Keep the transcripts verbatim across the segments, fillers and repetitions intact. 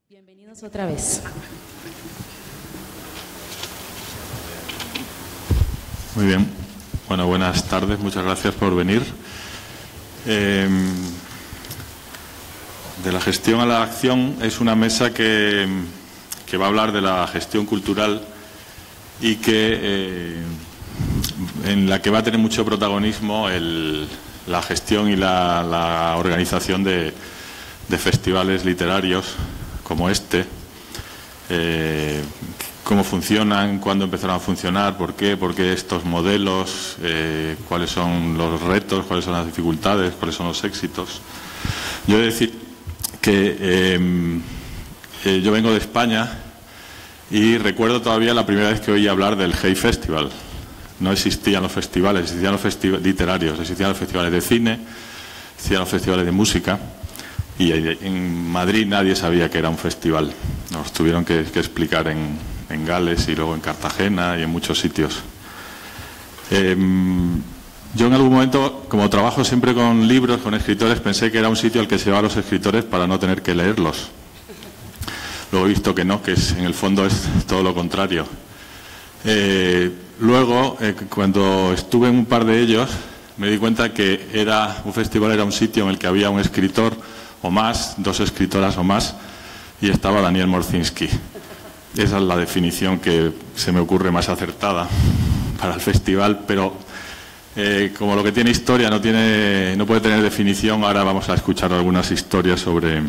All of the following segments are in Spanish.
Bienvenidos otra vez. Muy bien. Bueno, buenas tardes. Muchas gracias por venir. Eh, de la gestión a la acción es una mesa que, que va a hablar de la gestión cultural y que eh, en la que va a tener mucho protagonismo el, la gestión y la, la organización de, de festivales literarios como este, eh, cómo funcionan, cuándo empezaron a funcionar, por qué, por qué estos modelos, eh, cuáles son los retos, cuáles son las dificultades, cuáles son los éxitos. Yo he de decir que eh, eh, yo vengo de España y recuerdo todavía la primera vez que oí hablar del Hey Festival. No existían los festivales, existían los festivales literarios, existían los festivales de cine, existían los festivales de música. Y en Madrid nadie sabía que era un festival. Nos tuvieron que, que explicar en, en Gales y luego en Cartagena y en muchos sitios. Eh, yo en algún momento, como trabajo siempre con libros, con escritores, pensé que era un sitio al que se llevaba a los escritores para no tener que leerlos. Luego he visto que no, que es, en el fondo es todo lo contrario. Eh, luego, eh, cuando estuve en un par de ellos, me di cuenta que era un festival, era un sitio en el que había un escritor o más, dos escritoras o más, y estaba Daniel Morszynski. Esa es la definición que se me ocurre más acertada para el festival, pero eh, como lo que tiene historia no tiene, no puede tener definición, ahora vamos a escuchar algunas historias sobre,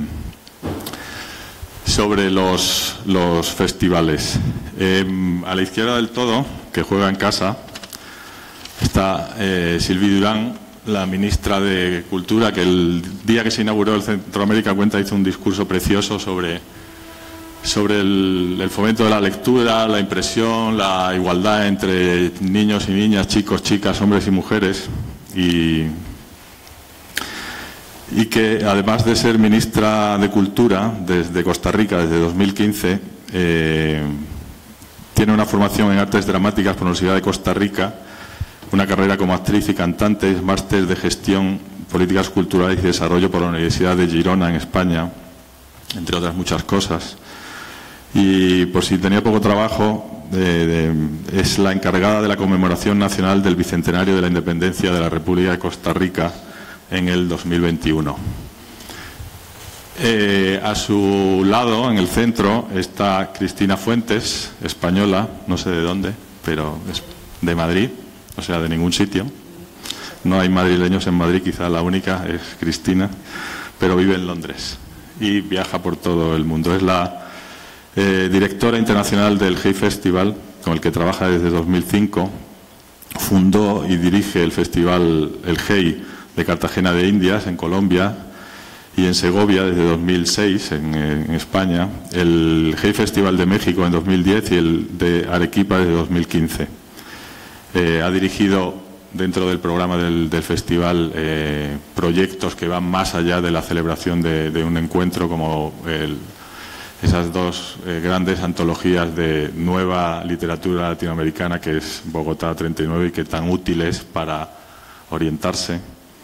sobre los, los festivales. Eh, a la izquierda del todo, que juega en casa, está eh, Sylvie Durán, la ministra de Cultura, que el día que se inauguró el Centroamérica Cuenta hizo un discurso precioso sobre, sobre el, el fomento de la lectura, la impresión, la igualdad entre niños y niñas, chicos, chicas, hombres y mujeres, y, y que además de ser ministra de Cultura desde Costa Rica, desde dos mil quince, eh, tiene una formación en artes dramáticas por la Universidad de Costa Rica, una carrera como actriz y cantante, máster de gestión, políticas culturales y desarrollo por la Universidad de Girona en España, entre otras muchas cosas. Y por si tenía poco trabajo, de, de, es la encargada de la conmemoración nacional del Bicentenario de la Independencia de la República de Costa Rica en el dos mil veintiuno. Eh, a su lado, en el centro, está Cristina Fuentes, española, no sé de dónde, pero es de Madrid. O sea, de ningún sitio. No hay madrileños en Madrid, quizá la única es Cristina, pero vive en Londres y viaja por todo el mundo. Es la eh, directora internacional del Hey Festival, con el que trabaja desde dos mil cinco. Fundó y dirige el festival El Hey de Cartagena de Indias, en Colombia, y en Segovia desde dos mil seis, en, en España. El Hey Festival de México en dos mil diez y el de Arequipa desde dos mil quince. Eh, ha dirigido dentro del programa del, del festival eh, proyectos que van más allá de la celebración de, de un encuentro, como el, esas dos eh, grandes antologías de nueva literatura latinoamericana, que es Bogotá treinta y nueve, y que tan útiles para orientarse.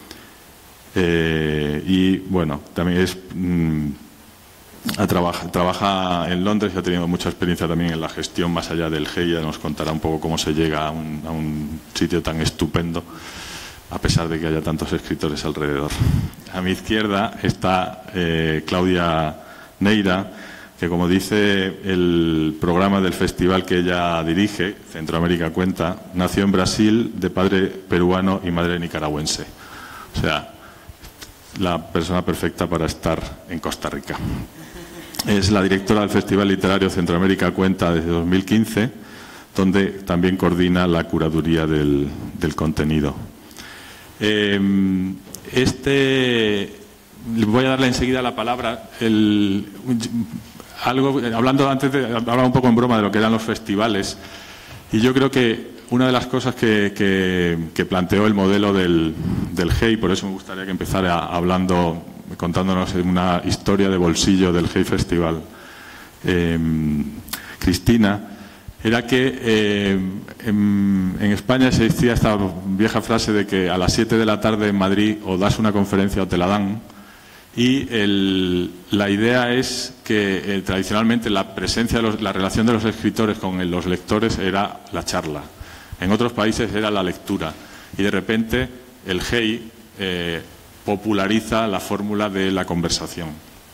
Eh, y bueno, también es... Mmm, Trabaja, trabaja en Londres y ha tenido mucha experiencia también en la gestión más allá del Hey. Ya nos contará un poco cómo se llega a un, a un sitio tan estupendo, a pesar de que haya tantos escritores alrededor. A mi izquierda está eh, Claudia Neira, que, como dice el programa del festival que ella dirige, Centroamérica Cuenta, nació en Brasil de padre peruano y madre nicaragüense. O sea, la persona perfecta para estar en Costa Rica. Es la directora del Festival Literario Centroamérica Cuenta desde dos mil quince, donde también coordina la curaduría del, del contenido. Eh, este, voy a darle enseguida la palabra. El, algo, hablando antes, de, hablaba un poco en broma de lo que eran los festivales, y yo creo que una de las cosas que, que, que planteó el modelo del, del Hey, por eso me gustaría que empezara hablando, contándonos una historia de bolsillo del Hey Festival, eh, Cristina, era que eh, en, en España se decía esta vieja frase de que a las siete de la tarde en Madrid o das una conferencia o te la dan, Y el, la idea es que eh, tradicionalmente la presencia, de los, la relación de los escritores con los lectores era la charla. En otros países era la lectura. Y de repente el G E I eh, populariza la fórmula de la conversación.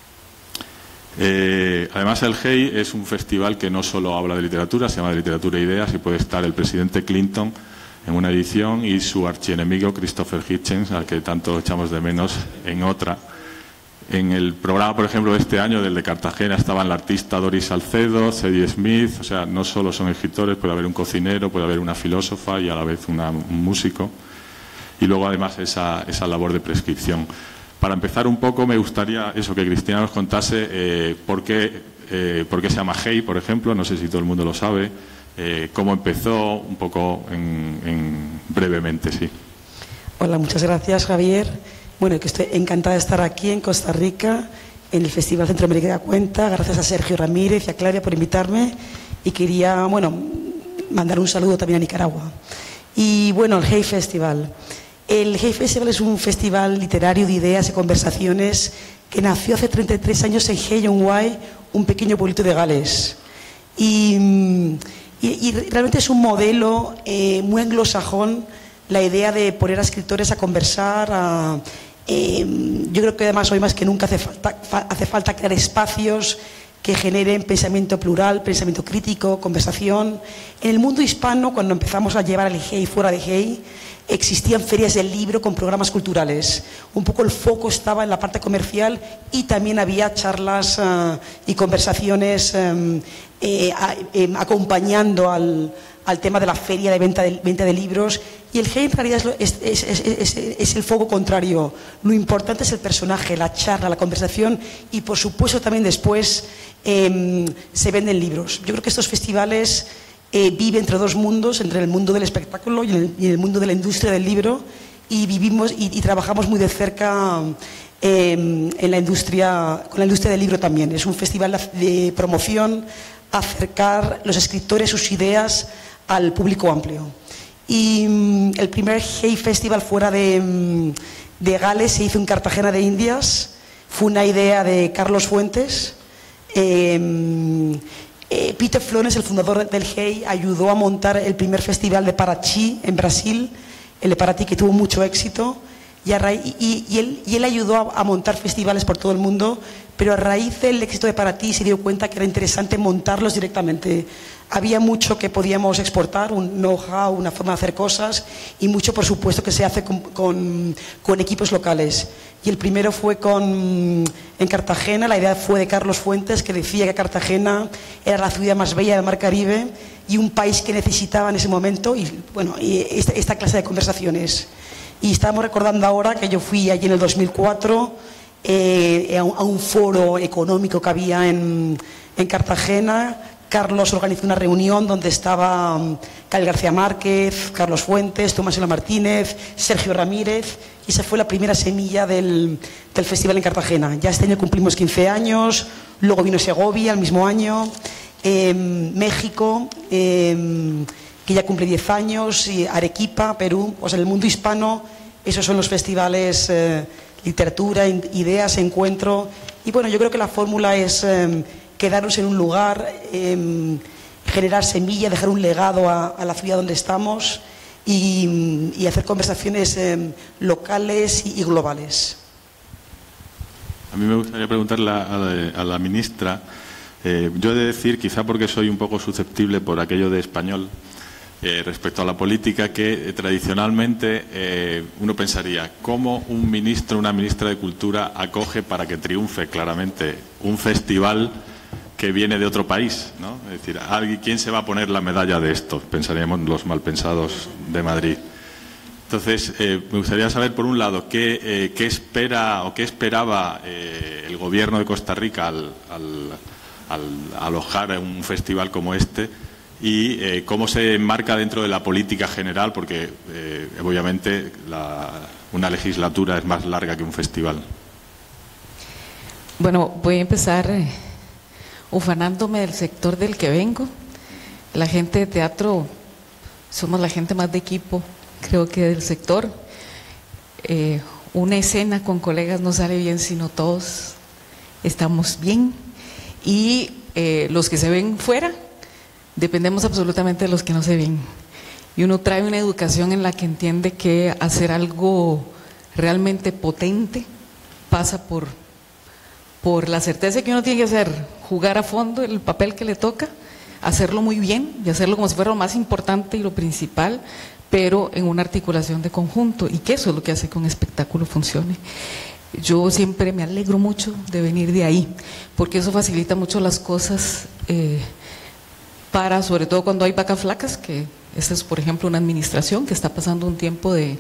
Eh, además, el G E I es un festival que no solo habla de literatura, se llama de Literatura e Ideas, y puede estar el presidente Clinton en una edición y su archienemigo Christopher Hitchens, al que tanto echamos de menos, en otra. En el programa, por ejemplo, de este año, del de Cartagena, estaban la artista Doris Salcedo, Sadie Smith, o sea, no solo son escritores, puede haber un cocinero, puede haber una filósofa y a la vez una, un músico. Y luego, además, esa, esa labor de prescripción. Para empezar un poco, me gustaría eso, que Cristina nos contase eh, por, qué, eh, por qué se llama G E I, por ejemplo, no sé si todo el mundo lo sabe, eh, cómo empezó, un poco en, en brevemente, sí. Hola, muchas gracias, Javier. Bueno, que estoy encantada de estar aquí en Costa Rica, en el Festival Centroamérica da Cuenta. Gracias a Sergio Ramírez y a Claria por invitarme. Y quería, bueno, mandar un saludo también a Nicaragua. Y bueno, el G E I Festival. El G E I Festival es un festival literario de ideas y conversaciones que nació hace treinta y tres años en Hay-on-Wye, un pequeño pueblito de Gales. Y, y, y realmente es un modelo eh, muy anglosajón, la idea de poner a escritores a conversar, a, eh, yo creo que además hoy más que nunca hace falta, fa, hace falta crear espacios que generen pensamiento plural, pensamiento crítico, conversación. En el mundo hispano, cuando empezamos a llevar el G E I fuera de G E I, existían ferias del libro con programas culturales. Un poco el foco estaba en la parte comercial y también había charlas uh, y conversaciones um, eh, eh, acompañando al, al tema de la feria de venta de, venta de libros. Y el G E I en realidad es, es, es, es, es el foco contrario. Lo importante es el personaje, la charla, la conversación y, por supuesto, también después eh, se venden libros. Yo creo que estos festivales eh, viven entre dos mundos, entre el mundo del espectáculo y el, y el mundo de la industria del libro, y vivimos y, y trabajamos muy de cerca eh, en la industria, con la industria del libro también. Es un festival de promoción, acercar los escritores, sus ideas al público amplio. Y um, el primer G E I Festival fuera de, um, de Gales se hizo en Cartagena de Indias. Fue una idea de Carlos Fuentes. Eh, eh, Peter Flores, el fundador del G E I, ayudó a montar el primer festival de Paraty en Brasil, el de Paraty, que tuvo mucho éxito. Y, a raíz, y, y, él, y él ayudó a, a montar festivales por todo el mundo, pero a raíz del éxito de Paraty se dio cuenta que era interesante montarlos directamente. Había mucho que podíamos exportar, un know-how, una forma de hacer cosas, y mucho, por supuesto, que se hace con, con, con equipos locales. Y el primero fue con, en Cartagena. La idea fue de Carlos Fuentes, que decía que Cartagena era la ciudad más bella del Mar Caribe y un país que necesitaba en ese momento, y bueno, y esta, esta clase de conversaciones. Y estamos recordando ahora que yo fui allí en el dos mil cuatro eh, a, un, a un foro económico que había en, en Cartagena. Carlos organizó una reunión donde estaba um, Gael García Márquez, Carlos Fuentes, Tomás Elo Martínez, Sergio Ramírez, y esa fue la primera semilla del, del festival en Cartagena. Ya este año cumplimos quince años, luego vino Segovia el mismo año, eh, México, eh, que ya cumple diez años, y Arequipa, Perú. O sea, en el mundo hispano esos son los festivales, eh, literatura, ideas, encuentro. Y bueno, yo creo que la fórmula es eh, quedarnos en un lugar, eh, generar semilla, dejar un legado a, a la ciudad donde estamos y, y hacer conversaciones eh, locales y, y globales. A mí me gustaría preguntarle a la, a la ministra, eh, yo he de decir, quizá porque soy un poco susceptible por aquello de español, Eh, respecto a la política, que eh, tradicionalmente eh, uno pensaría cómo un ministro, una ministra de Cultura acoge para que triunfe claramente un festival que viene de otro país, ¿no? Es decir, ¿alguien, ¿quién se va a poner la medalla de esto? Pensaríamos los malpensados de Madrid. Entonces, eh, me gustaría saber, por un lado, qué, eh, qué espera o qué esperaba eh, el gobierno de Costa Rica al, al, al alojar un festival como este, y eh, cómo se enmarca dentro de la política general, porque eh, obviamente la, una legislatura es más larga que un festival. Bueno, voy a empezar eh, ufanándome del sector del que vengo. La gente de teatro somos la gente más de equipo, creo que del sector. Eh, una escena con colegas no sale bien si no todos estamos bien, y eh, los que se ven fuera dependemos absolutamente de los que no se ven, y uno trae una educación en la que entiende que hacer algo realmente potente pasa por, por la certeza que uno tiene que hacer, jugar a fondo el papel que le toca, hacerlo muy bien y hacerlo como si fuera lo más importante y lo principal, pero en una articulación de conjunto, y que eso es lo que hace que un espectáculo funcione. Yo siempre me alegro mucho de venir de ahí, porque eso facilita mucho las cosas, eh, para, sobre todo cuando hay vacas flacas, que esta es por ejemplo una administración que está pasando un tiempo de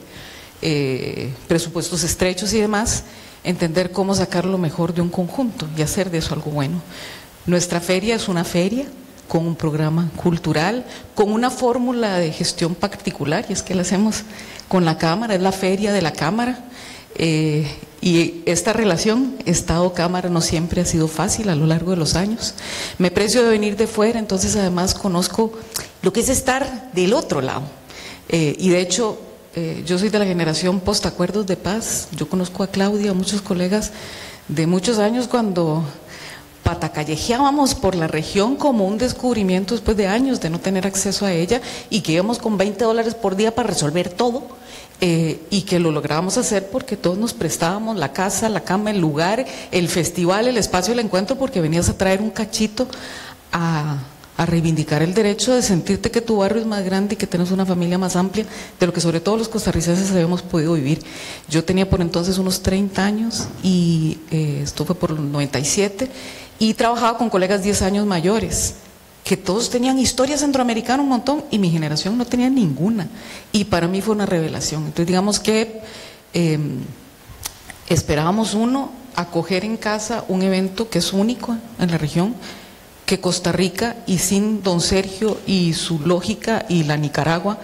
eh, presupuestos estrechos y demás, entender cómo sacar lo mejor de un conjunto y hacer de eso algo bueno. Nuestra feria es una feria con un programa cultural, con una fórmula de gestión particular, y es que la hacemos con la Cámara, es la feria de la Cámara, eh, y esta relación Estado-Cámara no siempre ha sido fácil a lo largo de los años. Me precio de venir de fuera, entonces además conozco lo que es estar del otro lado, eh, y de hecho eh, yo soy de la generación post-acuerdos de paz. Yo conozco a Claudia, a muchos colegas de muchos años, cuando patacallejeábamos por la región como un descubrimiento después de años de no tener acceso a ella, y que íbamos con veinte dólares por día para resolver todo, eh, y que lo lográbamos hacer porque todos nos prestábamos la casa, la cama, el lugar, el festival, el espacio, el encuentro, porque venías a traer un cachito a, a reivindicar el derecho de sentirte que tu barrio es más grande y que tienes una familia más amplia de lo que sobre todo los costarricenses habíamos podido vivir. Yo tenía por entonces unos treinta años, y eh, esto fue por los noventa y siete, y trabajaba con colegas diez años mayores, que todos tenían historia centroamericana un montón, y mi generación no tenía ninguna, y para mí fue una revelación. Entonces digamos que eh, esperábamos uno acoger en casa un evento que es único en la región, que Costa Rica, y sin don Sergio y su lógica y la Nicaragua,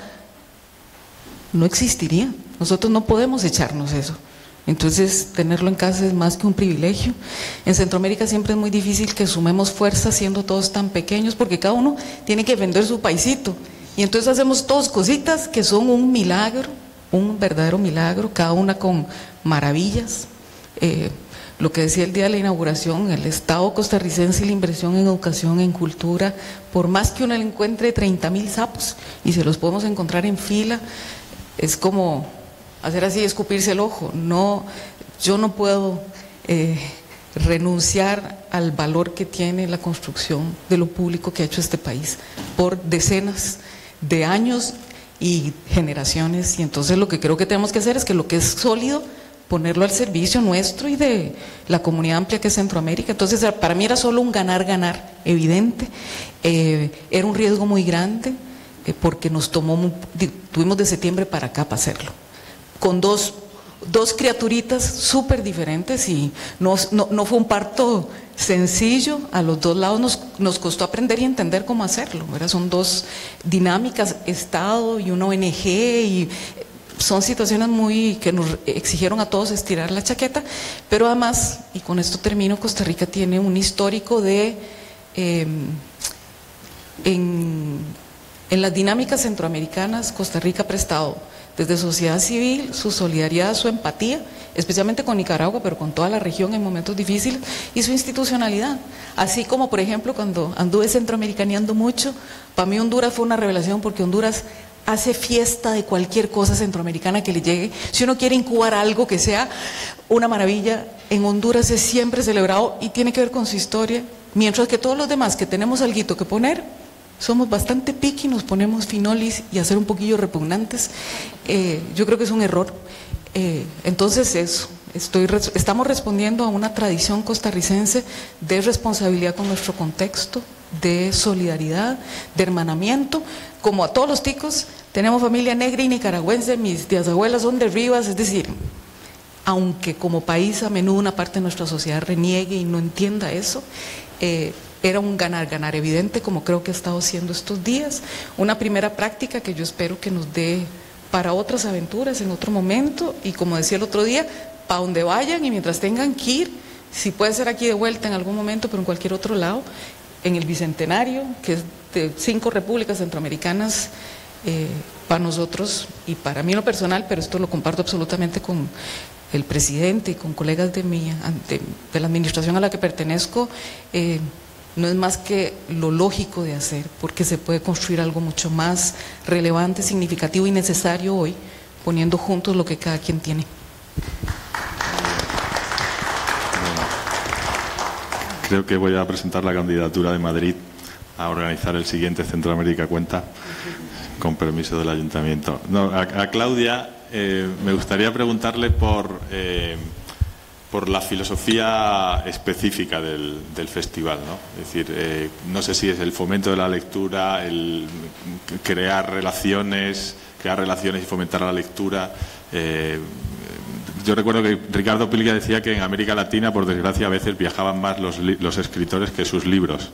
no existiría. Nosotros no podemos echarnos eso. Entonces tenerlo en casa es más que un privilegio. En Centroamérica siempre es muy difícil que sumemos fuerzas siendo todos tan pequeños, porque cada uno tiene que defender su paisito, y entonces hacemos todos cositas que son un milagro, un verdadero milagro, cada una con maravillas. Eh, lo que decía el día de la inauguración, el Estado costarricense y la inversión en educación, en cultura, por más que uno le encuentre treinta mil sapos, y se los podemos encontrar en fila, es como hacer así, escupirse el ojo. No, yo no puedo eh, renunciar al valor que tiene la construcción de lo público que ha hecho este país por decenas de años y generaciones, y entonces lo que creo que tenemos que hacer es que lo que es sólido, ponerlo al servicio nuestro y de la comunidad amplia que es Centroamérica. Entonces para mí era solo un ganar-ganar evidente, eh, era un riesgo muy grande, eh, porque nos tomó, tuvimos de septiembre para acá para hacerlo, con dos, dos criaturitas súper diferentes, y no, no, no fue un parto sencillo. A los dos lados nos, nos costó aprender y entender cómo hacerlo, ¿verdad? Son dos dinámicas, Estado y una O N G, y son situaciones muy que nos exigieron a todos estirar la chaqueta, pero además, y con esto termino, Costa Rica tiene un histórico de eh, en, en las dinámicas centroamericanas. Costa Rica ha prestado desde sociedad civil su solidaridad, su empatía, especialmente con Nicaragua, pero con toda la región en momentos difíciles, y su institucionalidad. Así como, por ejemplo, cuando anduve centroamericaneando mucho, para mí Honduras fue una revelación, porque Honduras hace fiesta de cualquier cosa centroamericana que le llegue. Si uno quiere incubar algo que sea una maravilla, en Honduras es siempre celebrado, y tiene que ver con su historia, mientras que todos los demás que tenemos alguito que poner, somos bastante piqui, nos ponemos finolis y a ser un poquillo repugnantes. Eh, yo creo que es un error. Eh, entonces eso, estoy, estamos respondiendo a una tradición costarricense de responsabilidad con nuestro contexto, de solidaridad, de hermanamiento. Como a todos los ticos, tenemos familia negra y nicaragüense, mis tías abuelas son de Rivas, es decir, aunque como país a menudo una parte de nuestra sociedad reniegue y no entienda eso, eh, era un ganar-ganar evidente, como creo que ha estado haciendo estos días. Una primera práctica que yo espero que nos dé para otras aventuras en otro momento, y como decía el otro día, para donde vayan y mientras tengan que ir, si puede ser aquí de vuelta en algún momento, pero en cualquier otro lado, en el Bicentenario, que es de cinco repúblicas centroamericanas, eh, para nosotros y para mí en lo personal, pero esto lo comparto absolutamente con el presidente y con colegas de, mi, de, de la administración a la que pertenezco, eh, no es más que lo lógico de hacer, porque se puede construir algo mucho más relevante, significativo y necesario hoy, poniendo juntos lo que cada quien tiene. Creo que voy a presentar la candidatura de Madrid a organizar el siguiente Centroamérica Cuenta, con permiso del Ayuntamiento. No, a, a Claudia eh, me gustaría preguntarle por, eh, por la filosofía específica del, del festival, ¿no? Es decir, eh, no sé si es el fomento de la lectura, el crear relaciones, crear relaciones y fomentar la lectura. Eh, Yo recuerdo que Ricardo Pilga decía que en América Latina, por desgracia, a veces viajaban más los, los escritores que sus libros.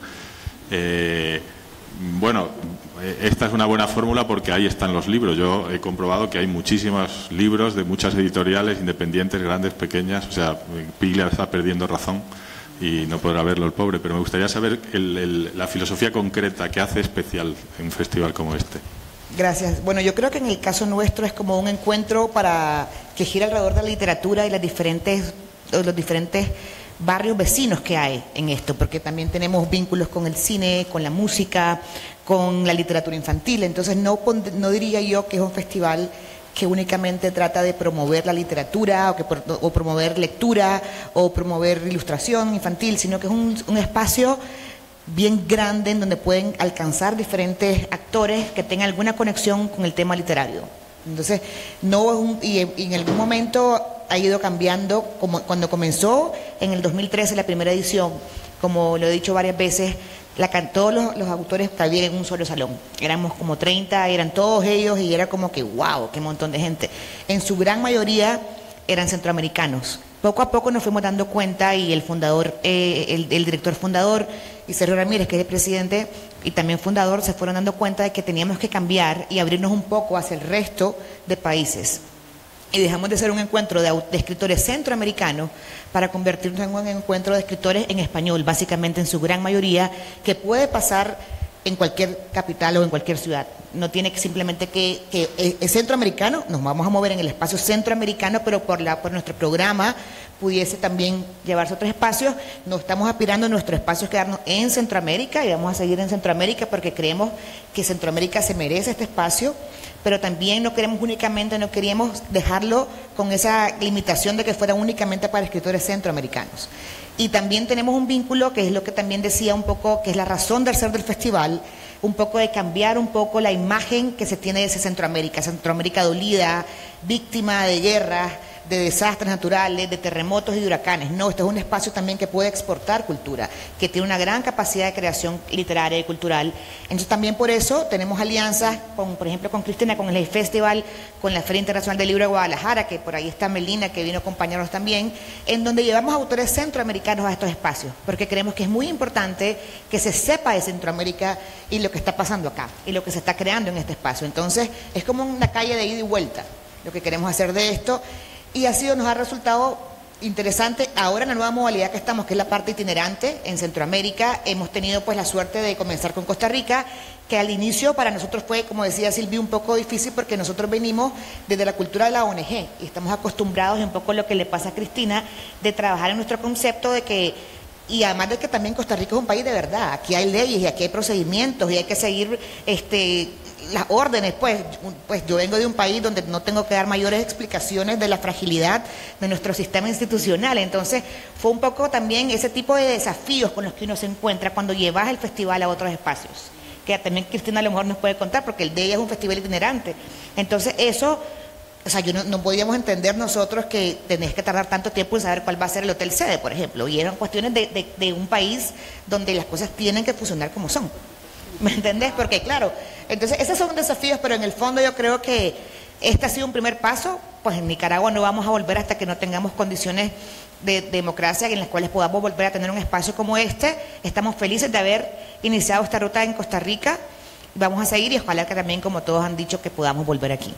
Eh, bueno, esta es una buena fórmula porque ahí están los libros. Yo he comprobado que hay muchísimos libros de muchas editoriales independientes, grandes, pequeñas. O sea, Pilga está perdiendo razón y no podrá verlo el pobre. Pero me gustaría saber el, el, la filosofía concreta que hace especial en un festival como este. Gracias. Bueno, yo creo que en el caso nuestro es como un encuentro para que gira alrededor de la literatura y las diferentes, los diferentes barrios vecinos que hay en esto, porque también tenemos vínculos con el cine, con la música, con la literatura infantil. Entonces no, no diría yo que es un festival que únicamente trata de promover la literatura o, que, o promover lectura o promover ilustración infantil, sino que es un, un espacio bien grande en donde pueden alcanzar diferentes actores que tengan alguna conexión con el tema literario. Entonces, no es un, y, y en algún momento ha ido cambiando, como cuando comenzó en el dos mil trece la primera edición, como lo he dicho varias veces, la, todos los, los autores cabían en un solo salón. Éramos como treinta, eran todos ellos y era como que wow, qué montón de gente. En su gran mayoría eran centroamericanos. Poco a poco nos fuimos dando cuenta y el fundador, eh, el, el director fundador y Sergio Ramírez, que es el presidente y también fundador, se fueron dando cuenta de que teníamos que cambiar y abrirnos un poco hacia el resto de países. Y dejamos de ser un encuentro de, de escritores centroamericanos para convertirnos en un encuentro de escritores en español, básicamente en su gran mayoría, que puede pasar en cualquier capital o en cualquier ciudad. No tiene que simplemente que, que es centroamericano, nos vamos a mover en el espacio centroamericano, pero por, la, por nuestro programa pudiese también llevarse a otros espacios. No estamos aspirando a nuestro espacio quedarnos en Centroamérica y vamos a seguir en Centroamérica porque creemos que Centroamérica se merece este espacio, pero también no queremos únicamente, no queríamos dejarlo con esa limitación de que fuera únicamente para escritores centroamericanos. Y también tenemos un vínculo, que es lo que también decía un poco, que es la razón de ser del festival, un poco de cambiar un poco la imagen que se tiene de ese Centroamérica, Centroamérica dolida, víctima de guerras, de desastres naturales, de terremotos y de huracanes. No, esto es un espacio también que puede exportar cultura, que tiene una gran capacidad de creación literaria y cultural. Entonces también por eso tenemos alianzas, con, por ejemplo, con Cristina, con el Festival, con la Feria Internacional del Libro de Guadalajara, que por ahí está Melina, que vino a acompañarnos también, en donde llevamos autores centroamericanos a estos espacios, porque creemos que es muy importante que se sepa de Centroamérica y lo que está pasando acá, y lo que se está creando en este espacio. Entonces es como una calle de ida y vuelta, lo que queremos hacer de esto. Y ha sido, nos ha resultado interesante. Ahora en la nueva modalidad que estamos, que es la parte itinerante en Centroamérica, hemos tenido pues la suerte de comenzar con Costa Rica, que al inicio para nosotros fue, como decía Silvia, un poco difícil porque nosotros venimos desde la cultura de la O N G y estamos acostumbrados, un poco a lo que le pasa a Cristina, de trabajar en nuestro concepto de que, y además de que también Costa Rica es un país de verdad, aquí hay leyes y aquí hay procedimientos y hay que seguir este las órdenes, pues, pues yo vengo de un país donde no tengo que dar mayores explicaciones de la fragilidad de nuestro sistema institucional. Entonces fue un poco también ese tipo de desafíos con los que uno se encuentra cuando llevas el festival a otros espacios, que también Cristina a lo mejor nos puede contar, porque el de ella es un festival itinerante. Entonces eso, o sea, yo no, no podíamos entender nosotros que tenés que tardar tanto tiempo en saber cuál va a ser el hotel sede, por ejemplo, y eran cuestiones de, de, de un país donde las cosas tienen que funcionar como son. ¿Me entendés? Porque claro, entonces esos son desafíos, pero en el fondo yo creo que este ha sido un primer paso. Pues en Nicaragua no vamos a volver hasta que no tengamos condiciones de democracia en las cuales podamos volver a tener un espacio como este. Estamos felices de haber iniciado esta ruta en Costa Rica, vamos a seguir y ojalá que también, como todos han dicho, que podamos volver aquí.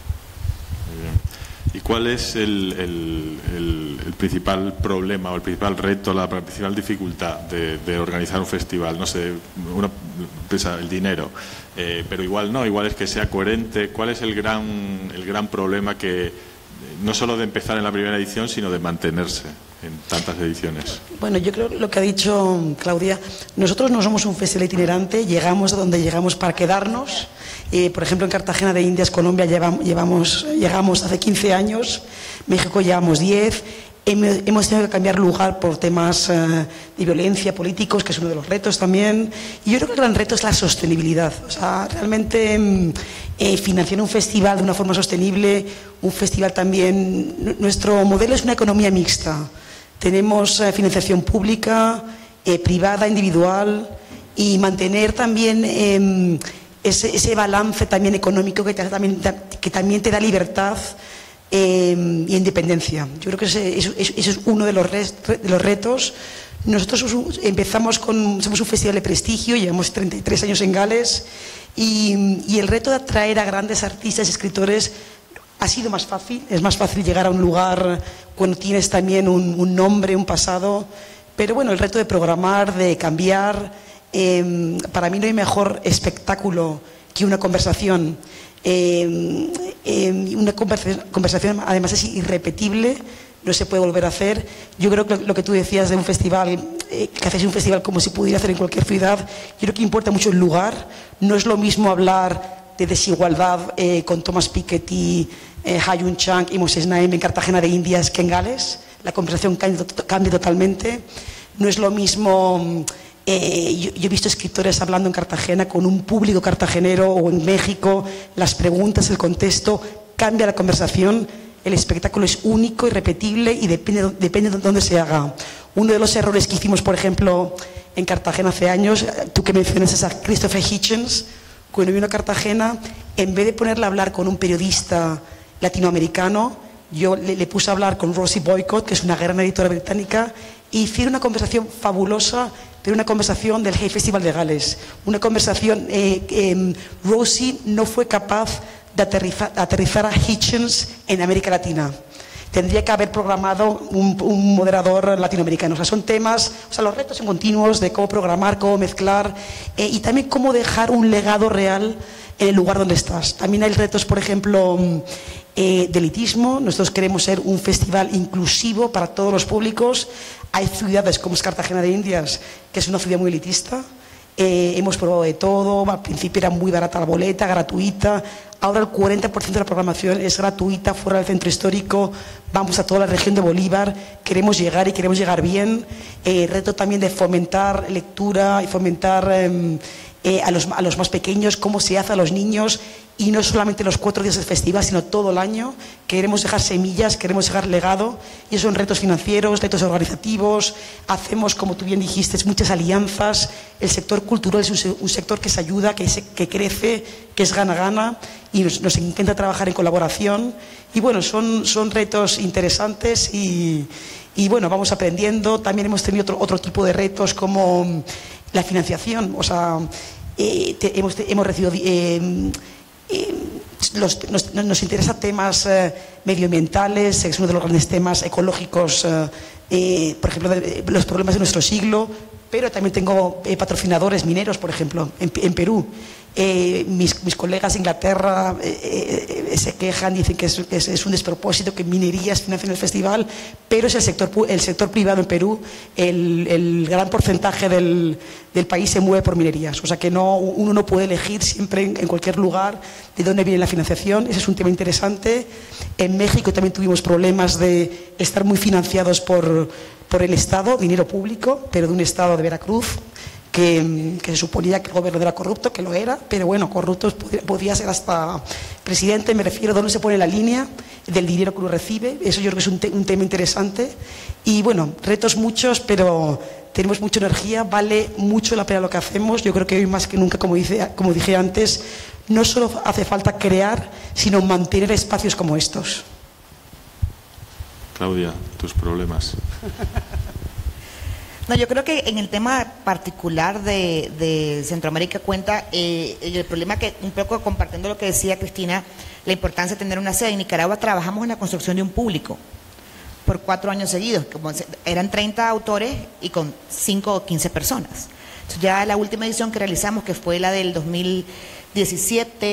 Muy bien. ¿Y cuál es el, el, el, el principal problema o el principal reto, la principal dificultad de, de organizar un festival? No sé, uno piensa el dinero, eh, pero igual no, igual es que sea coherente. ¿Cuál es el gran, el gran problema que no solo de empezar en la primera edición, sino de mantenerse en tantas ediciones? Bueno, yo creo lo que ha dicho Claudia, nosotros no somos un festival itinerante, llegamos a donde llegamos para quedarnos. Eh, por ejemplo, en Cartagena de Indias, Colombia, llevamos, llevamos, llegamos hace quince años, México llevamos diez. Hemos tenido que cambiar lugar por temas eh, de violencia, políticos, que es uno de los retos también. Y yo creo que el gran reto es la sostenibilidad. O sea, realmente eh, financiar un festival de una forma sostenible, un festival también... Nuestro modelo es una economía mixta. Tenemos eh, financiación pública, eh, privada, individual, y mantener también eh, ese, ese balance también económico que, te, también, que también te da libertad Eh, y independencia. Yo creo que ese, eso, eso es uno de los, res, de los retos. Nosotros empezamos con, somos un festival de prestigio, llevamos treinta y tres años en Gales y, y el reto de atraer a grandes artistas y escritores ha sido más fácil. Es más fácil llegar a un lugar cuando tienes también un, un nombre, un pasado, pero bueno, el reto de programar, de cambiar, eh, para mí no hay mejor espectáculo que una conversación. Eh, eh, una conversación, conversación además es irrepetible, no se puede volver a hacer. Yo creo que lo que tú decías de un festival, eh, que hacéis un festival como si pudiera hacer en cualquier ciudad, yo creo que importa mucho el lugar. No es lo mismo hablar de desigualdad eh, con Thomas Piketty, eh, Ha-Joon Chang y Moses Naim en Cartagena de Indias que en Gales. La conversación cambia, cambia totalmente. No es lo mismo... Eh, yo, yo he visto escritores hablando en Cartagena con un público cartagenero o en México, las preguntas, el contexto, cambia la conversación, el espectáculo es único, irrepetible y depende, depende de dónde se haga. Uno de los errores que hicimos, por ejemplo, en Cartagena hace años, tú que mencionas a Christopher Hitchens, cuando vino a Cartagena, en vez de ponerle a hablar con un periodista latinoamericano, yo le, le puse a hablar con Rosie Boycott, que es una gran editora británica, e hicieron una conversación fabulosa, pero una conversación del Hay Festival de Gales. Una conversación, eh, eh, Rosie no fue capaz de aterrizar, aterrizar a Hitchens en América Latina. Tendría que haber programado un, un moderador latinoamericano. O sea, son temas, o sea, los retos son continuos de cómo programar, cómo mezclar eh, y también cómo dejar un legado real en el lugar donde estás. También hay retos, por ejemplo, eh, de elitismo. Nosotros queremos ser un festival inclusivo para todos los públicos. Hay ciudades como es Cartagena de Indias, que es una ciudad muy elitista. Eh, hemos probado de todo. Al principio era muy barata la boleta, gratuita. Ahora el cuarenta por ciento de la programación es gratuita, fuera del centro histórico. Vamos a toda la región de Bolívar. Queremos llegar y queremos llegar bien. Eh, reto también de fomentar lectura y fomentar eh, eh, a, los, a los más pequeños, cómo se hace a los niños. Y no solamente los cuatro días del festival, sino todo el año. Queremos dejar semillas, queremos dejar legado. Y esos son retos financieros, retos organizativos. Hacemos, como tú bien dijiste, muchas alianzas. El sector cultural es un, un sector que se ayuda, que, se, que crece, que es gana-gana. Y nos, nos encanta trabajar en colaboración. Y bueno, son, son retos interesantes y, y bueno, vamos aprendiendo. También hemos tenido otro, otro tipo de retos como la financiación. O sea, eh, te, hemos, te, hemos recibido... Eh, Eh, los, nos, nos interesa temas eh, medioambientales, es uno de los grandes temas ecológicos, eh, eh, por ejemplo, de, los problemas de nuestro siglo, pero también tengo eh, patrocinadores mineros, por ejemplo, en, en Perú. Eh, mis, mis colegas de Inglaterra eh, eh, se quejan, dicen que, es, que es, es un despropósito que minerías financien el festival, pero es el sector, el sector privado en Perú, el, el gran porcentaje del, del país se mueve por minerías, o sea que no, uno no puede elegir siempre en, en cualquier lugar de dónde viene la financiación. Ese es un tema interesante. En México también tuvimos problemas de estar muy financiados por, por el Estado, dinero público, pero de un Estado de Veracruz, Que, que se suponía que el gobierno era corrupto, que lo era, pero bueno, corrupto podía, podía ser hasta presidente. Me refiero a dónde se pone la línea del dinero que uno recibe. Eso yo creo que es un, te, un tema interesante. Y bueno, retos muchos, pero tenemos mucha energía, vale mucho la pena lo que hacemos. Yo creo que hoy más que nunca, como, dice, como dije antes, no solo hace falta crear, sino mantener espacios como estos. Claudia, tus problemas. No, yo creo que en el tema particular de, de Centroamérica Cuenta, eh, el problema que, un poco compartiendo lo que decía Cristina, la importancia de tener una sede. En Nicaragua trabajamos en la construcción de un público por cuatro años seguidos, como eran treinta autores y con cinco o quince personas. Entonces ya la última edición que realizamos, que fue la del dos mil diecisiete,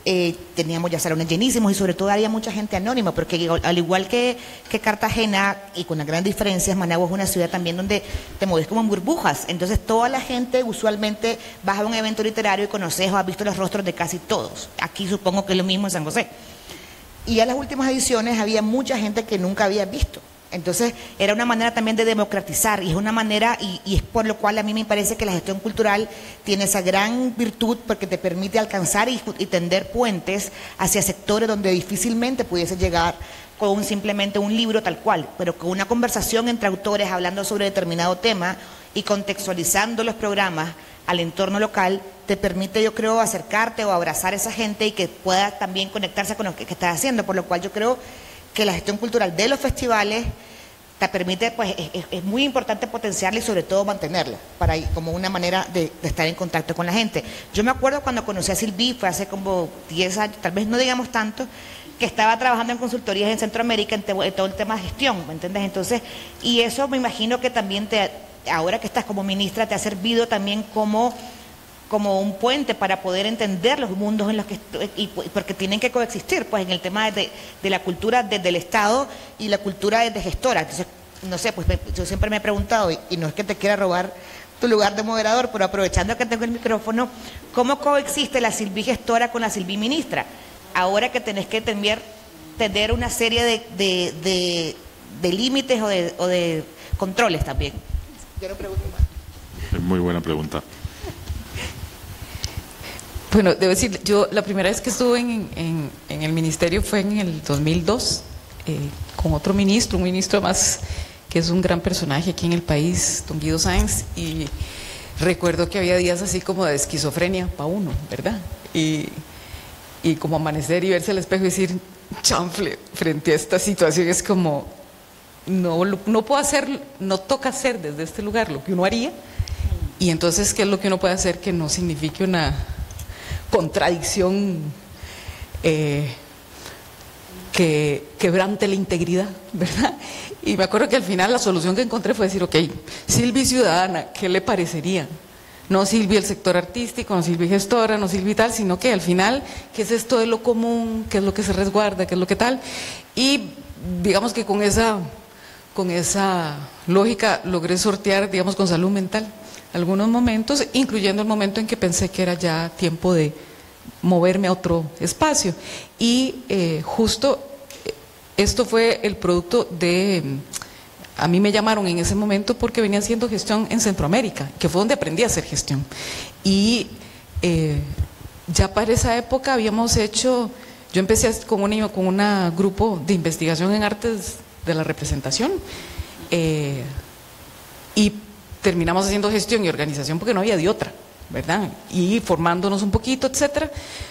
Eh, teníamos ya salones llenísimos y sobre todo había mucha gente anónima, porque al igual que, que Cartagena, y con las grandes diferencias, Managua es una ciudad también donde te mueves como en burbujas, entonces toda la gente usualmente vas a un evento literario y conoces o has visto los rostros de casi todos. Aquí supongo que es lo mismo en San José. Y a las últimas ediciones había mucha gente que nunca había visto. Entonces era una manera también de democratizar y es una manera, y, y es por lo cual a mí me parece que la gestión cultural tiene esa gran virtud porque te permite alcanzar y, y tender puentes hacia sectores donde difícilmente pudiese llegar con un, simplemente un libro tal cual, pero con una conversación entre autores hablando sobre determinado tema y contextualizando los programas al entorno local, te permite, yo creo, acercarte o abrazar a esa gente y que pueda también conectarse con lo que, que estás haciendo, por lo cual yo creo que la gestión cultural de los festivales te permite, pues es, es muy importante potenciarla y sobre todo mantenerla, para como una manera de, de estar en contacto con la gente. Yo me acuerdo cuando conocí a Silvi, fue hace como diez años, tal vez no digamos tanto, que estaba trabajando en consultorías en Centroamérica en, te, en todo el tema de gestión, ¿me entiendes? Entonces, y eso me imagino que también te, ahora que estás como ministra, te ha servido también como como un puente para poder entender los mundos en los que, y, porque tienen que coexistir, pues en el tema de, de la cultura desde el Estado y la cultura desde gestora. Entonces, no sé, pues me, yo siempre me he preguntado, y, y no es que te quiera robar tu lugar de moderador, pero aprovechando que tengo el micrófono, ¿cómo coexiste la Silvi gestora con la Silvi ministra? Ahora que tenés que tener, tener una serie de, de, de, de límites o de, o de controles también. Yo no pregunto más. Es muy buena pregunta. Bueno, debo decir, yo la primera vez que estuve en, en, en el ministerio fue en el dos mil dos, eh, con otro ministro, un ministro más que es un gran personaje aquí en el país, don Guido Sáenz, y recuerdo que había días así como de esquizofrenia para uno, ¿verdad? Y, y como amanecer y verse al espejo y decir, chanfle, frente a esta situación es como, no, no puedo hacer, no toca hacer desde este lugar lo que uno haría, y entonces, ¿qué es lo que uno puede hacer que no signifique una contradicción eh, que quebrante la integridad, ¿verdad? Y me acuerdo que al final la solución que encontré fue decir, ok, Silvi ciudadana, ¿qué le parecería? No Silvi el sector artístico, no Silvi gestora, no Silvi tal, sino que al final, ¿qué es esto de lo común? ¿Qué es lo que se resguarda? ¿Qué es lo que tal? Y digamos que con esa, con esa lógica logré sortear, digamos, con salud mental algunos momentos, incluyendo el momento en que pensé que era ya tiempo de moverme a otro espacio. Y eh, justo esto fue el producto de, a mí me llamaron en ese momento porque venía haciendo gestión en Centroamérica, que fue donde aprendí a hacer gestión. Y eh, ya para esa época habíamos hecho, yo empecé con un con una grupo de investigación en artes de la representación, eh, y terminamos haciendo gestión y organización porque no había de otra, ¿verdad? Y formándonos un poquito, etcétera.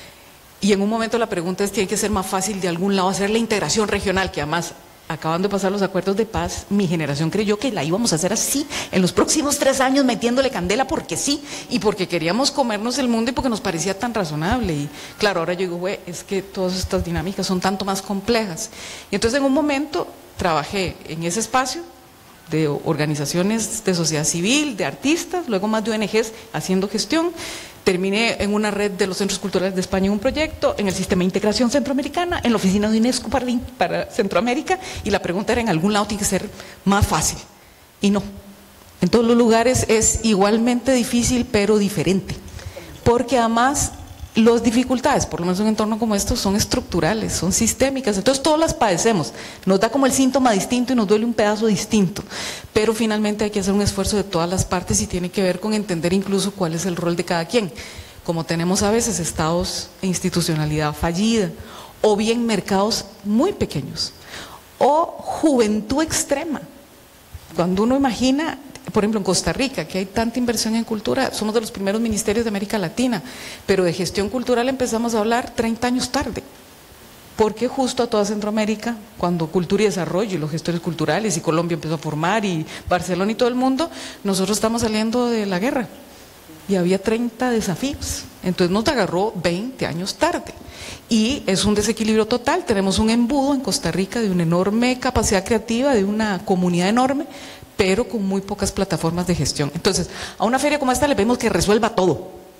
Y en un momento la pregunta es, tiene que ser más fácil de algún lado hacer la integración regional, que además, acabando de pasar los acuerdos de paz, mi generación creyó que la íbamos a hacer así, en los próximos tres años metiéndole candela porque sí, y porque queríamos comernos el mundo y porque nos parecía tan razonable. Y claro, ahora yo digo, güey, es que todas estas dinámicas son tanto más complejas. Y entonces en un momento trabajé en ese espacio de organizaciones de sociedad civil, de artistas, luego más de O N Ges haciendo gestión. Terminé en una red de los centros culturales de España en un proyecto, en el sistema de integración centroamericana, en la oficina de UNESCO para, para Centroamérica, y la pregunta era, en algún lado tiene que ser más fácil, y no, en todos los lugares es igualmente difícil pero diferente, porque además las dificultades, por lo menos en un entorno como estos, son estructurales, son sistémicas, entonces todas las padecemos, nos da como el síntoma distinto y nos duele un pedazo distinto, pero finalmente hay que hacer un esfuerzo de todas las partes y tiene que ver con entender incluso cuál es el rol de cada quien. Como tenemos a veces estados e institucionalidad fallida, o bien mercados muy pequeños, o juventud extrema. Cuando uno imagina, por ejemplo en Costa Rica, que hay tanta inversión en cultura, somos de los primeros ministerios de América Latina, pero de gestión cultural empezamos a hablar treinta años tarde, porque justo a toda Centroamérica, cuando Cultura y Desarrollo y los gestores culturales y Colombia empezó a formar y Barcelona y todo el mundo, nosotros estamos saliendo de la guerra y había treinta desafíos, entonces nos agarró veinte años tarde y es un desequilibrio total. Tenemos un embudo en Costa Rica de una enorme capacidad creativa, de una comunidad enorme, pero con muy pocas plataformas de gestión. Entonces, a una feria como esta le pedimos que resuelva todo,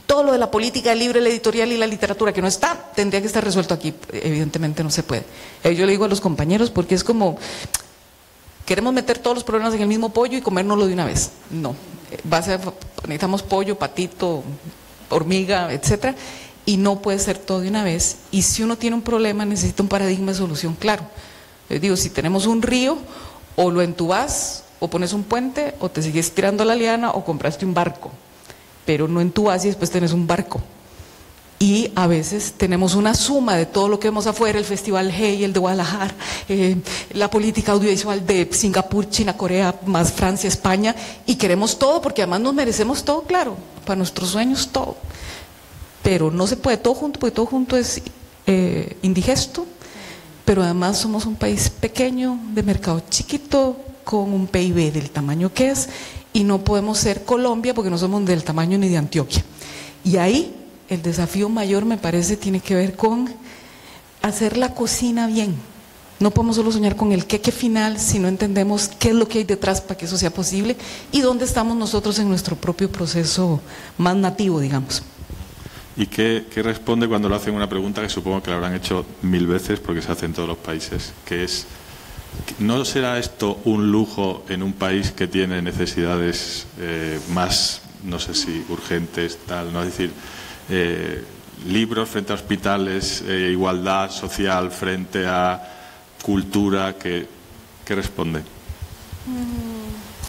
todo lo de la política libre, la editorial y la literatura que no está, tendría que estar resuelto aquí. Evidentemente no se puede. Yo le digo a los compañeros, porque es como, queremos meter todos los problemas en el mismo pollo y comérnoslo de una vez. No, va a ser, necesitamos pollo, patito, hormiga, etcétera, y no puede ser todo de una vez. Y si uno tiene un problema, necesita un paradigma de solución claro. Les digo, si tenemos un río, o lo entubás, o pones un puente, o te sigues tirando la liana, o compraste un barco. Pero no entubás y después tenés un barco. Y a veces tenemos una suma de todo lo que vemos afuera, el Festival Hey, el de Guadalajara, eh, la política audiovisual de Singapur, China, Corea, más Francia, España, y queremos todo porque además nos merecemos todo, claro, para nuestros sueños todo. Pero no se puede todo junto, porque todo junto es eh, indigesto, pero además somos un país pequeño, de mercado chiquito, con un P I B del tamaño que es, y no podemos ser Colombia porque no somos del tamaño ni de Antioquia. Y ahí el desafío mayor, me parece, tiene que ver con hacer la cocina bien. No podemos solo soñar con el queque final si no entendemos qué es lo que hay detrás para que eso sea posible y dónde estamos nosotros en nuestro propio proceso más nativo, digamos. ¿Y qué, qué responde cuando le hacen una pregunta que supongo que la habrán hecho mil veces porque se hace en todos los países, que es: ¿no será esto un lujo en un país que tiene necesidades eh, más, no sé si urgentes, tal, no? Es decir, eh, libros frente a hospitales, eh, igualdad social frente a cultura, ¿qué, qué responde? Mm,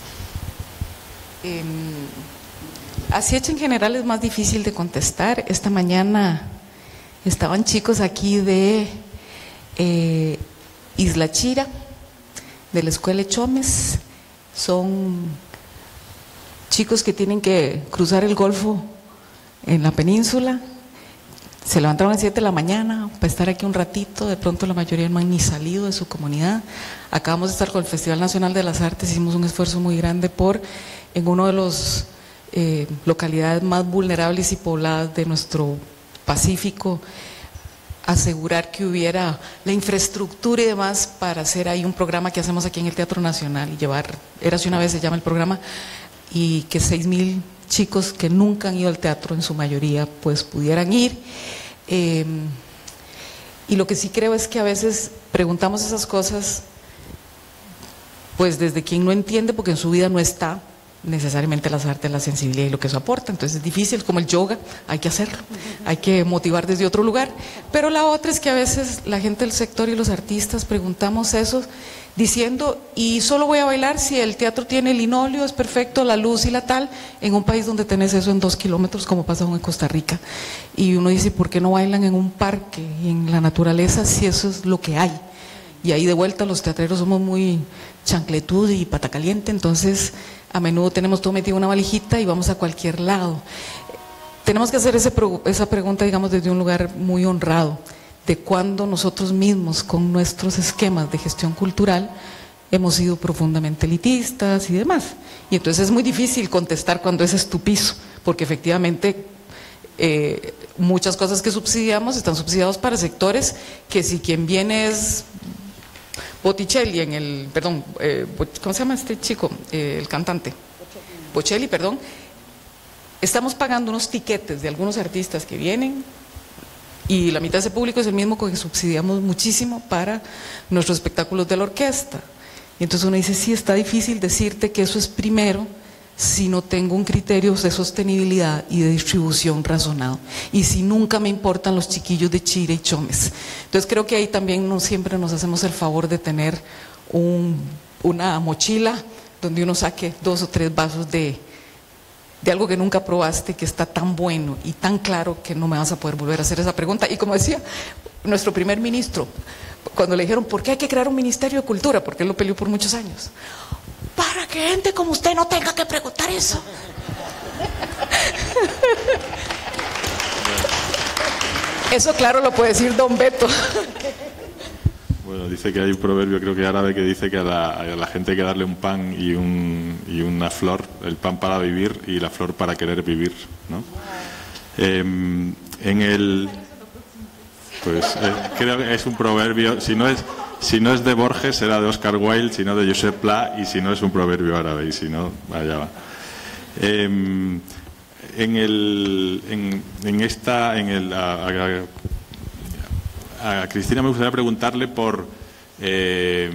eh, así hecho en general es más difícil de contestar. Esta mañana estaban chicos aquí de eh, Isla Chira, de la escuela Chomes. Son chicos que tienen que cruzar el Golfo en la península. Se levantaron a las siete de la mañana para estar aquí un ratito. De pronto la mayoría no han ni salido de su comunidad. Acabamos de estar con el Festival Nacional de las Artes. Hicimos un esfuerzo muy grande por, en uno de los eh, localidades más vulnerables y pobladas de nuestro Pacífico, asegurar que hubiera la infraestructura y demás para hacer ahí un programa que hacemos aquí en el Teatro Nacional y llevar, Érase una vez se llama el programa, y que seis mil chicos que nunca han ido al teatro, en su mayoría, pues pudieran ir. Eh, y lo que sí creo es que a veces preguntamos esas cosas pues desde quien no entiende, porque en su vida no está necesariamente las artes, la sensibilidad y lo que eso aporta. Entonces es difícil, como el yoga, hay que hacerlo, hay que motivar desde otro lugar. Pero la otra es que a veces la gente del sector y los artistas preguntamos eso diciendo: y solo voy a bailar si el teatro tiene linóleo, es perfecto, la luz y la tal, en un país donde tenés eso en dos kilómetros, como pasa en Costa Rica. Y uno dice: ¿por qué no bailan en un parque y en la naturaleza si eso es lo que hay? Y ahí de vuelta los teatreros somos muy chancletud y pata caliente, entonces a menudo tenemos todo metido en una valijita y vamos a cualquier lado. Tenemos que hacer ese, esa pregunta, digamos, desde un lugar muy honrado, de cuando nosotros mismos, con nuestros esquemas de gestión cultural, hemos sido profundamente elitistas y demás. Y entonces es muy difícil contestar cuando ese es tu piso, porque efectivamente eh, muchas cosas que subsidiamos están subsidiados para sectores que, si quien viene es Botticelli en el, perdón, eh, ¿cómo se llama este chico? Eh, el cantante. Bocelli, perdón. Estamos pagando unos tiquetes de algunos artistas que vienen y la mitad de ese público es el mismo que subsidiamos muchísimo para nuestros espectáculos de la orquesta. Y entonces uno dice: sí, está difícil decirte que eso es primero si no tengo un criterio de sostenibilidad y de distribución razonado, y si nunca me importan los chiquillos de Chira y Chomes. Entonces creo que ahí también no siempre nos hacemos el favor de tener un, una mochila donde uno saque dos o tres vasos de, de algo que nunca probaste, que está tan bueno y tan claro que no me vas a poder volver a hacer esa pregunta. Y como decía nuestro primer ministro, cuando le dijeron: ¿por qué hay que crear un Ministerio de Cultura? Porque él lo peleó por muchos años. Para que gente como usted no tenga que preguntar eso. Eso, claro, lo puede decir don Beto. Bueno, dice que hay un proverbio, creo que árabe, que dice que a la, a la gente hay que darle un pan y, un, y una flor, el pan para vivir y la flor para querer vivir, ¿no? Eh, en el... Pues eh, creo que es un proverbio, si no es... Si no es de Borges, será de Oscar Wilde, si no de Josep Pla, y si no es un proverbio árabe, y si no, allá va. Eh, en, el, en, en esta, en el, a, a, a Cristina me gustaría preguntarle por, eh,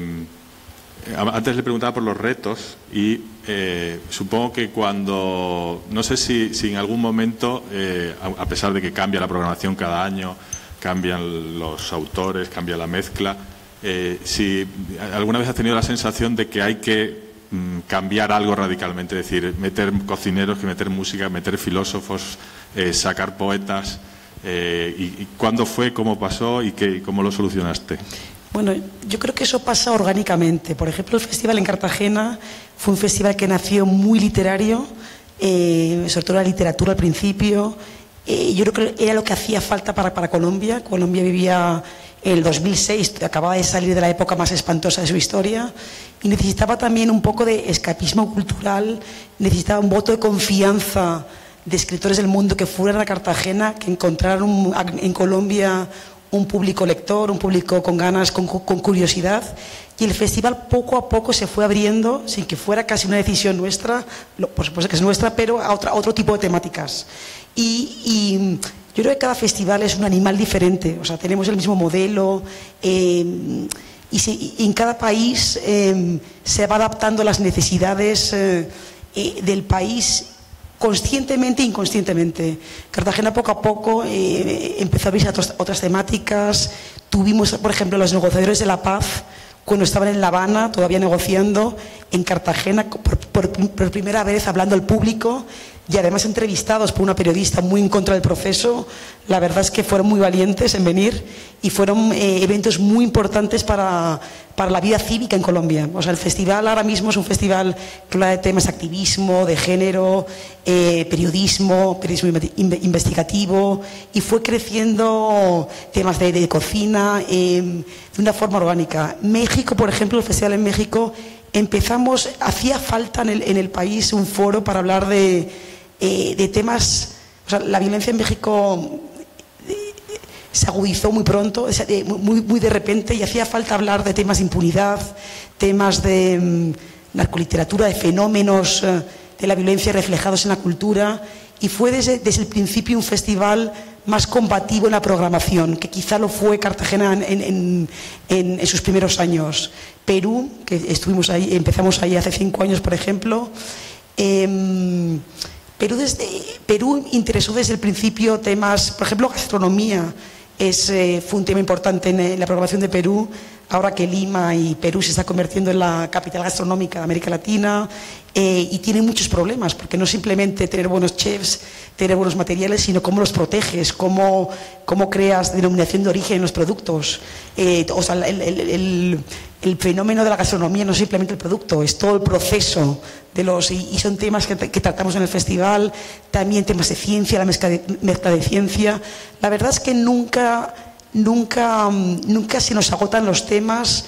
antes le preguntaba por los retos y eh, supongo que cuando, no sé si, si en algún momento, eh, a, a pesar de que cambia la programación cada año, cambian los autores, cambia la mezcla, eh, si alguna vez has tenido la sensación de que hay que cambiar algo radicalmente, es decir, meter cocineros, que meter música, meter filósofos, eh, sacar poetas, eh, y, y cuándo fue, cómo pasó y qué, cómo lo solucionaste. Bueno, yo creo que eso pasa orgánicamente. Por ejemplo, el festival en Cartagena fue un festival que nació muy literario, eh, sobre todo la literatura al principio. Eh, yo creo que era lo que hacía falta para, para Colombia. Colombia vivía el dos mil seis, acababa de salir de la época más espantosa de su historia y necesitaba también un poco de escapismo cultural, necesitaba un voto de confianza de escritores del mundo que fueran a Cartagena, que encontraran un, en Colombia un público lector, un público con ganas, con, con curiosidad, y el festival poco a poco se fue abriendo, sin que fuera casi una decisión nuestra, por supuesto que es nuestra, pero a, otra, a otro tipo de temáticas. Y, y yo creo que cada festival es un animal diferente, o sea, tenemos el mismo modelo, eh, y, se, y en cada país eh, se va adaptando a las necesidades eh, eh, del país conscientemente e inconscientemente. Cartagena poco a poco eh, empezó a abrirse a otras, otras temáticas. Tuvimos, por ejemplo, los negociadores de la paz, cuando estaban en La Habana, todavía negociando, en Cartagena, por, por, por primera vez hablando al público, y además entrevistados por una periodista muy en contra del proceso. La verdad es que fueron muy valientes en venir y fueron eh, eventos muy importantes para, para la vida cívica en Colombia. O sea, el festival ahora mismo es un festival que habla de temas de activismo, de género, eh, periodismo, periodismo investigativo, y fue creciendo temas de, de cocina eh, de una forma orgánica. México, por ejemplo, el festival en México, empezamos, hacía falta en el, en el país un foro para hablar de, eh, de temas, o sea, la violencia en México eh, se agudizó muy pronto, muy, muy de repente, y hacía falta hablar de temas de impunidad, temas de um, narcoliteratura, de fenómenos uh, de la violencia reflejados en la cultura, y fue desde, desde el principio un festival más combativo en la programación, que quizá lo fue Cartagena en, en, en, en sus primeros años. Perú, que estuvimos ahí, empezamos ahí hace cinco años, por ejemplo. Eh, Perú, desde, Perú interesó desde el principio temas, por ejemplo, gastronomía. Es, eh, fue un tema importante en, en la programación de Perú, ahora que Lima y Perú se está convirtiendo en la capital gastronómica de América Latina, eh, y tiene muchos problemas, porque no simplemente tener buenos chefs, tener buenos materiales, sino cómo los proteges, cómo, cómo creas denominación de origen en los productos. Eh, o sea, el, el, el, el fenómeno de la gastronomía no es simplemente el producto, es todo el proceso de los, y, y son temas que, que tratamos en el festival, también temas de ciencia, la mezcla de, mezcla de ciencia. La verdad es que nunca, nunca, nunca se nos agotan los temas.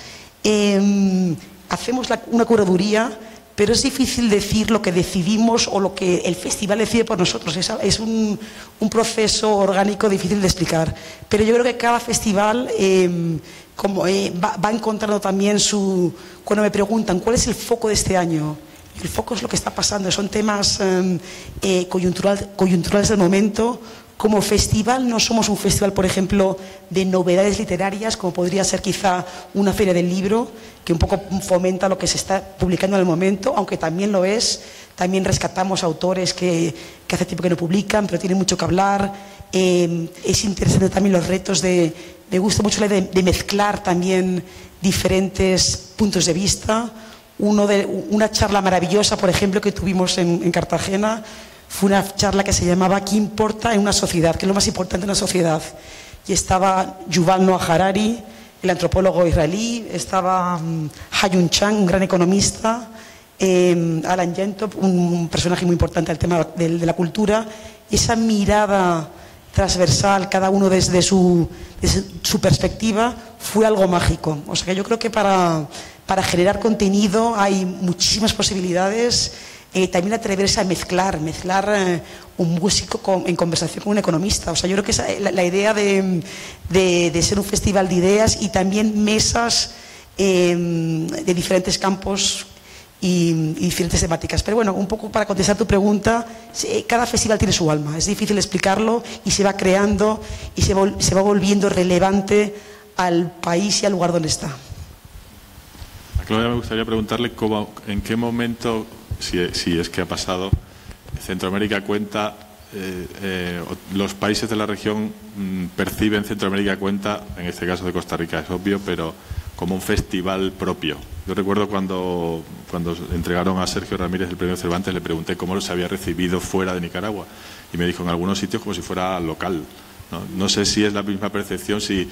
Eh, hacemos la, una curaduría, pero es difícil decir lo que decidimos o lo que el festival decide por nosotros. Es, es un, un proceso orgánico difícil de explicar. Pero yo creo que cada festival eh, como, eh, va, va encontrando también su... Cuando me preguntan cuál es el foco de este año, el foco es lo que está pasando, son temas eh, eh, coyuntural, coyunturales del momento. Como festival no somos un festival, por ejemplo, de novedades literarias, como podría ser quizá una feria del libro, que un poco fomenta lo que se está publicando en el momento, aunque también lo es. También rescatamos autores que, que hace tiempo que no publican, pero tienen mucho que hablar. Eh, es interesante también los retos de... Me gusta mucho la idea de, de mezclar también diferentes puntos de vista. Uno de, una charla maravillosa, por ejemplo, que tuvimos en, en Cartagena, fue una charla que se llamaba ¿Qué importa en una sociedad? ¿Qué es lo más importante en una sociedad? Y estaba Yuval Noah Harari, el antropólogo israelí, estaba um, Ha-Joon Chang, un gran economista, eh, Alan Gentop, un personaje muy importante al tema de, de la cultura. Y esa mirada transversal, cada uno desde su, desde su perspectiva, fue algo mágico. O sea que yo creo que para, para generar contenido hay muchísimas posibilidades. Eh, también atreverse a mezclar, mezclar eh, un músico con, en conversación con un economista. O sea, yo creo que esa, la, la idea de, de, de ser un festival de ideas y también mesas eh, de diferentes campos y, y diferentes temáticas. Pero bueno, un poco para contestar tu pregunta, cada festival tiene su alma, es difícil explicarlo y se va creando y se va, se va volviendo relevante al país y al lugar donde está. A Claudia me gustaría preguntarle cómo, en qué momento, si, si es que ha pasado, Centroamérica Cuenta, eh, eh, los países de la región mm, perciben Centroamérica Cuenta, en este caso de Costa Rica es obvio, pero como un festival propio. Yo recuerdo cuando, cuando entregaron a Sergio Ramírez el premio Cervantes, le pregunté cómo se había recibido fuera de Nicaragua y me dijo en algunos sitios como si fuera local. No, no sé si es la misma percepción, si,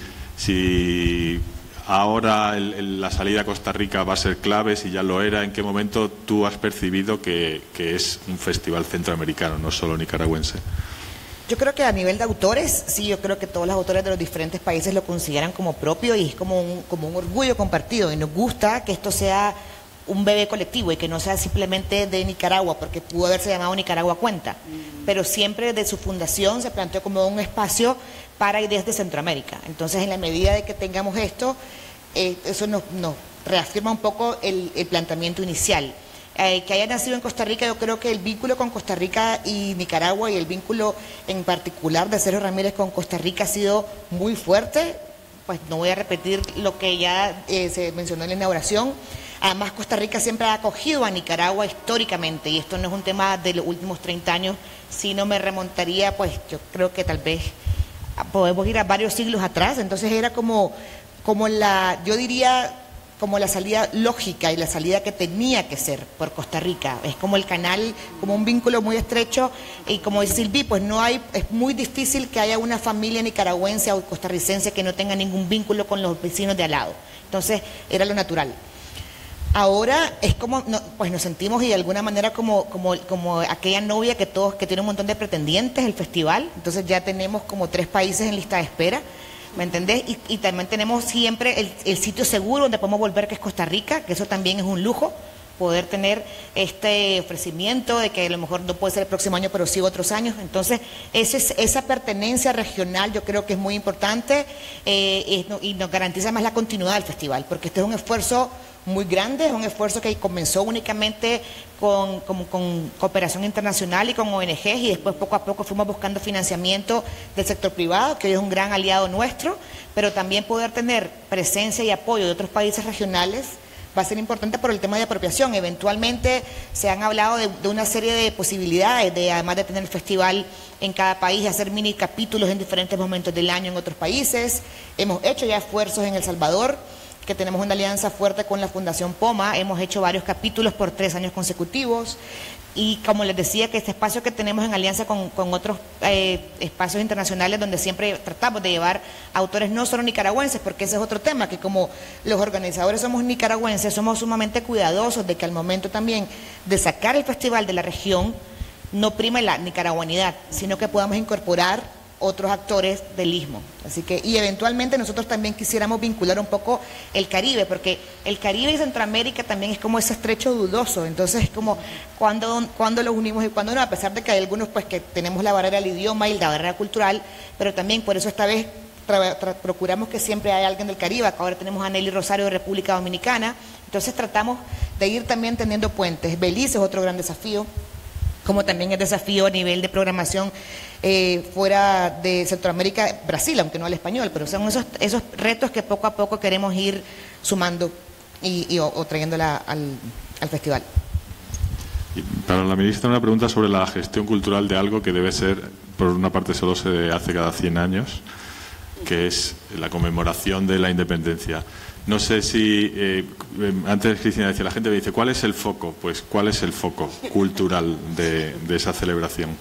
si ahora el, el, la salida a Costa Rica va a ser clave, si ya lo era, en qué momento tú has percibido que, que es un festival centroamericano, no solo nicaragüense. Yo creo que a nivel de autores, sí, yo creo que todos los autores de los diferentes países lo consideran como propio y es como un, como un orgullo compartido y nos gusta que esto sea un bebé colectivo y que no sea simplemente de Nicaragua, porque pudo haberse llamado Nicaragua Cuenta, mm. pero siempre desde su fundación se planteó como un espacio para ideas de Centroamérica. Entonces, en la medida de que tengamos esto, eh, eso nos, nos reafirma un poco el, el planteamiento inicial. Eh, que haya nacido en Costa Rica, yo creo que el vínculo con Costa Rica y Nicaragua y el vínculo en particular de Sergio Ramírez con Costa Rica ha sido muy fuerte. Pues no voy a repetir lo que ya eh, se mencionó en la inauguración. Además, Costa Rica siempre ha acogido a Nicaragua históricamente y esto no es un tema de los últimos treinta años, sino me remontaría, pues yo creo que tal vez podemos ir a varios siglos atrás. Entonces era como, como la, yo diría, como la salida lógica y la salida que tenía que ser por Costa Rica. Es como el canal, como un vínculo muy estrecho y como dice Silvi, pues no hay, es muy difícil que haya una familia nicaragüense o costarricense que no tenga ningún vínculo con los vecinos de al lado. Entonces era lo natural. Ahora es como, no, pues nos sentimos y de alguna manera como, como, como aquella novia que todos, que tiene un montón de pretendientes, el festival. Entonces ya tenemos como tres países en lista de espera. ¿Me entendés? Y, y también tenemos siempre el, el sitio seguro donde podemos volver, que es Costa Rica, que eso también es un lujo, poder tener este ofrecimiento de que a lo mejor no puede ser el próximo año, pero sí otros años. Entonces, ese es, esa pertenencia regional yo creo que es muy importante eh, y, y nos garantiza más la continuidad del festival, porque este es un esfuerzo muy grande, es un esfuerzo que comenzó únicamente con, con, con cooperación internacional y con O N Ges y después poco a poco fuimos buscando financiamiento del sector privado, que hoy es un gran aliado nuestro, pero también poder tener presencia y apoyo de otros países regionales va a ser importante por el tema de apropiación. Eventualmente se han hablado de, de una serie de posibilidades, de además de tener el festival en cada país, hacer mini capítulos en diferentes momentos del año en otros países. Hemos hecho ya esfuerzos en El Salvador, que tenemos una alianza fuerte con la Fundación Poma, hemos hecho varios capítulos por tres años consecutivos y como les decía que este espacio que tenemos en alianza con, con otros eh, espacios internacionales donde siempre tratamos de llevar autores no solo nicaragüenses, porque ese es otro tema, que como los organizadores somos nicaragüenses, somos sumamente cuidadosos de que al momento también de sacar el festival de la región no prime la nicaragüanidad, sino que podamos incorporar otros actores del Istmo. Así que, y eventualmente nosotros también quisiéramos vincular un poco el Caribe, porque el Caribe y Centroamérica también es como ese estrecho dudoso, entonces es como cuando, cuando los unimos y cuando no, a pesar de que hay algunos pues que tenemos la barrera del idioma y la barrera cultural, pero también por eso esta vez tra, tra, procuramos que siempre haya alguien del Caribe. Ahora tenemos a Nelly Rosario de República Dominicana, entonces tratamos de ir también teniendo puentes. Belice es otro gran desafío, como también es desafío a nivel de programación eh, fuera de Centroamérica, Brasil, aunque no al español, pero son esos, esos retos que poco a poco queremos ir sumando y, y o, o trayéndola al, al festival. Y para la ministra, una pregunta sobre la gestión cultural de algo que debe ser, por una parte solo se hace cada cien años, que es la conmemoración de la independencia. No sé si, eh, antes Cristina decía, la gente me dice, ¿cuál es el foco? Pues, ¿cuál es el foco cultural de, de esa celebración?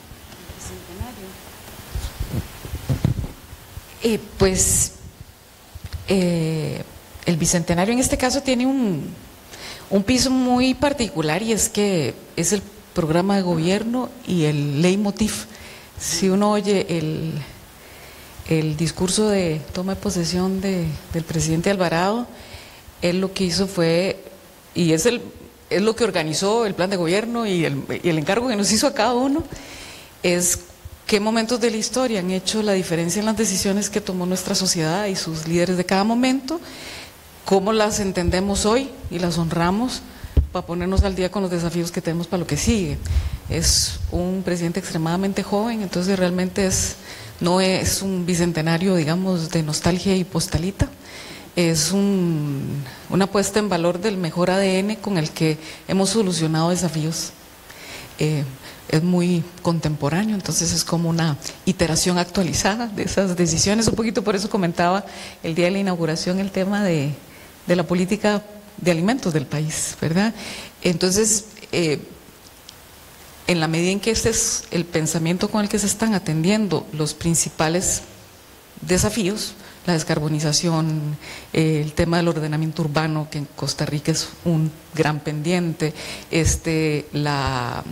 Eh, pues, eh, el Bicentenario en este caso tiene un, un piso muy particular y es que es el programa de gobierno y el leitmotiv. Si uno oye el... el discurso de toma de posesión de, del presidente Alvarado, él lo que hizo fue, y es, el, es lo que organizó el plan de gobierno y el, y el encargo que nos hizo a cada uno, es qué momentos de la historia han hecho la diferencia en las decisiones que tomó nuestra sociedad y sus líderes de cada momento, cómo las entendemos hoy y las honramos para ponernos al día con los desafíos que tenemos para lo que sigue. Es un presidente extremadamente joven, entonces realmente es, no es un bicentenario, digamos, de nostalgia y postalita. Es un, una puesta en valor del mejor A D N con el que hemos solucionado desafíos. Eh, es muy contemporáneo, entonces es como una iteración actualizada de esas decisiones. Un poquito por eso comentaba el día de la inauguración el tema de, de la política de alimentos del país, ¿verdad? Entonces, eh, en la medida en que este es el pensamiento con el que se están atendiendo los principales desafíos, la descarbonización, eh, el tema del ordenamiento urbano, que en Costa Rica es un gran pendiente, este, la,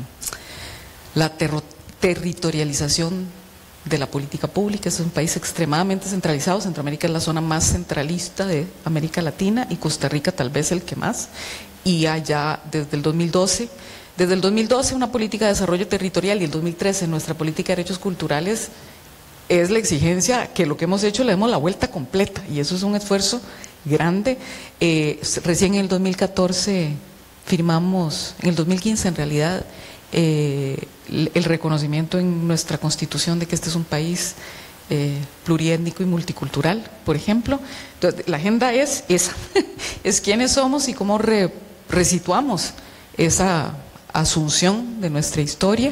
la ter territorialización de la política pública. Es un país extremadamente centralizado. Centroamérica es la zona más centralista de América Latina y Costa Rica tal vez el que más. Y allá desde el dos mil doce, desde el dos mil doce una política de desarrollo territorial y el dos mil trece nuestra política de derechos culturales es la exigencia que lo que hemos hecho le demos la vuelta completa, y eso es un esfuerzo grande. Eh, recién en el dos mil catorce firmamos, en el dos mil quince en realidad, eh, el reconocimiento en nuestra Constitución de que este es un país eh, pluriétnico y multicultural, por ejemplo. Entonces, la agenda es esa, es quiénes somos y cómo re, resituamos esa asunción de nuestra historia,